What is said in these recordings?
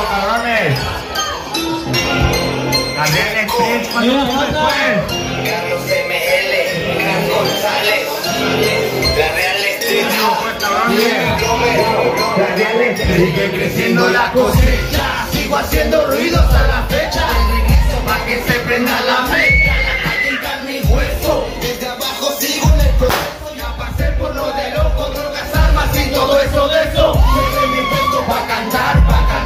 cabrones. Gabriel Street, Carlos ML, Carlos González, la Real Street, sigue creciendo la cosecha, sigo haciendo ruidos a la fecha, regreso pa' que se prenda la mecha, la calle en carne y hueso, desde abajo sigo en el proceso, ya pasé por lo de loco, drogas, armas y todo eso de eso, soy mi puesto pa' cantar,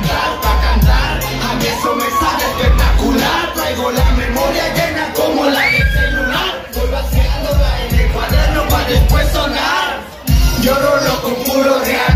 a mí eso me sale espectacular, traigo la memoria llena como la del celular, voy vaciándola en el cuaderno pa' después sonar, yo rolo con puro real,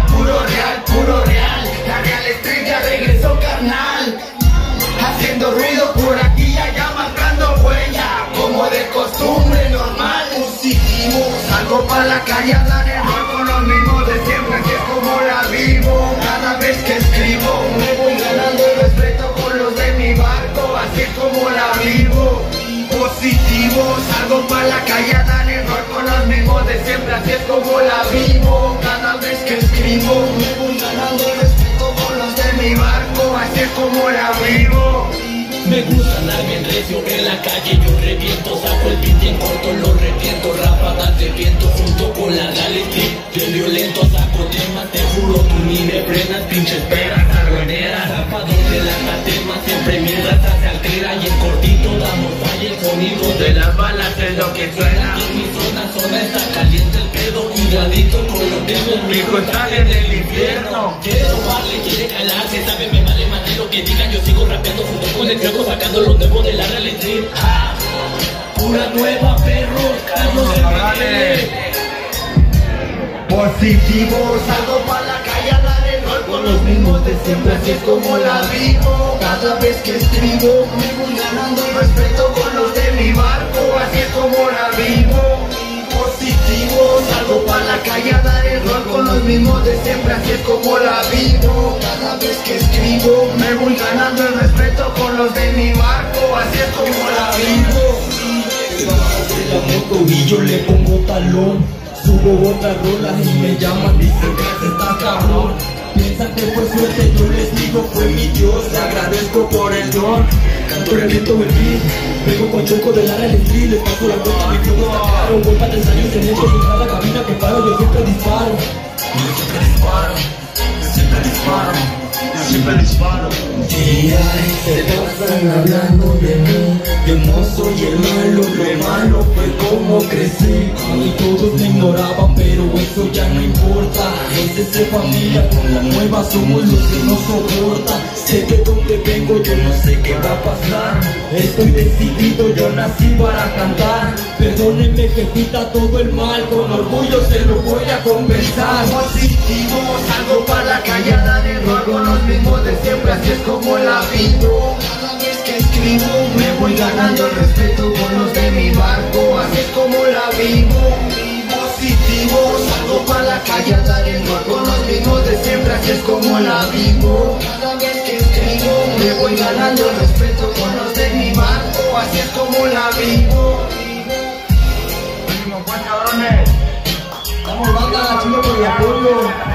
la Real Street ya regresó carnal, haciendo ruido por aquí y allá marcando huella, como de costumbre normal, positivo, salgo pa' la calle a dar error con los mismos de siempre, así es como la vivo, cada vez que escribo, me voy ganando el respeto con los de mi barco, así es como la vivo, positivo, salgo pa' la calle a dar error con los mismos de siempre, así es como la vivo, cada vez que escribo, me voy ganando el respeto con los de mi barco, así es como la vivo. Me gusta andar bien recio en la calle, yo reviento, saco el beat en corto, lo reviento, ráfagas de viento junto con la Real Street, bien violento, saco temas, te juro, tú ni me frenas, pinches perras, arruineras, zapados de la catema, siempre mi raza se altera y en cortito damos falla, el sonido de las balas es lo que suena, en mi zona está caliente el pedo, hidradito con los dedos, mi hijo está en el infierno, quiere tomarle, quiere calarse, sabe me vale más de lo que digan, yo sigo rapeando junto con el creo sacando los nuevos de la Real Street, pura nueva perro, Carlos ML. Positivo, salgo pa' la calle a dar el rol con los mismos de siempre, así es como la vivo, cada vez que escribo, me voy ganando el respeto con los de mi barco, así es como la vivo. Positivo, salgo pa' la calle a dar el rol con los mismos de siempre, así es como la vivo, cada vez que escribo, me voy ganando el respeto con los de mi barco, así es como la vivo. De la moto y yo le pongo talón, subo otra rola y me llaman, dicen que está cabrón, piensan que fue suerte, yo les digo fue mi Dios, le agradezco por el don, canto reviento el beat, vengo con choco de la Real Street, les paso la vuelta, mi flow está claro, voy para 3 años en esto, en cada cabina que paro, yo siempre disparo, siempre disparo. Y ay, se pasan hablando de mí, yo no soy el malo, lo malo fue como crecí, y todos me ignoraban, pero eso ya no importa, es de familia, con la nueva somos los que no soportan, sé de dónde vengo, yo no sé qué va a pasar, estoy decidido, yo nací para cantar, perdónenme jefita todo el mal, con orgullo se lo voy a compensar. Positivo, salgo pa' la calle a dar error con los mismos de siempre, así es como la vivo, cada vez que escribo, me voy ganando el respeto con los de mi barco, así es como la vivo. Positivo, salgo pa' la calle a dar error con los mismos de siempre, así es como la vivo, cada vez que escribo, me voy ganando el respeto con los de mi barco, así es como la vivo. Último, pues cabrones. Vamos banda, chido por el apoyo.